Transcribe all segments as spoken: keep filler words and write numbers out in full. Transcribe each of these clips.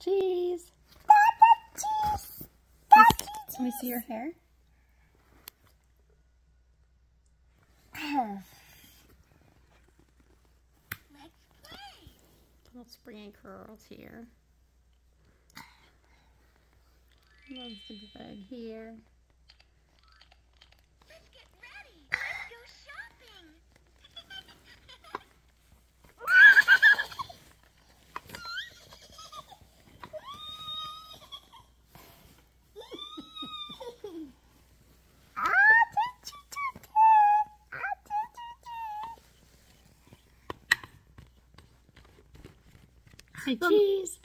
Cheese. Cheese. Let me see your hair. Little springy curls here. Little zigzag here. Let's get ready. Let's go shopping. Say cheese.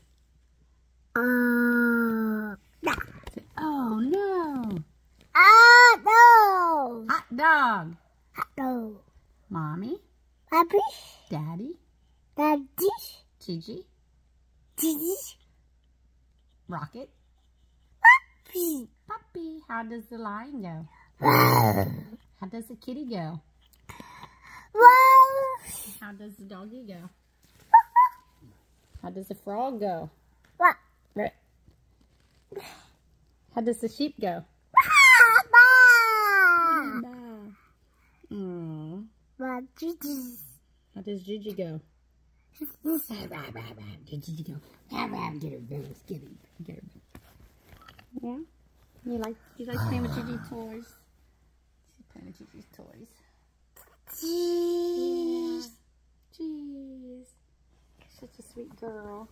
Uh, Oh no. ah, no. Hot dog. No. Mommy. Papi, Daddy. Daddy, Gigi. Gigi, Rocket. Papi. Puppy. How does the lion go? Wow. How does the kitty go? Wow. How does the doggy go? How does the frog go? Wow. Right. How does the sheep go? Mm. Wow, Gigi. How does Gigi go? Gigi go. Get her bones. Get her. Get her. Yeah. You like you like playing with Gigi's toys? She's playing with Gigi's toys. Cheese. Yeah. Jeez. Such a sweet girl.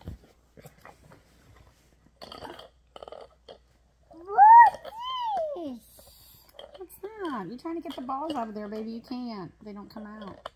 What is this? What's that? You're trying to get the balls out of there, baby. You can't. They don't come out.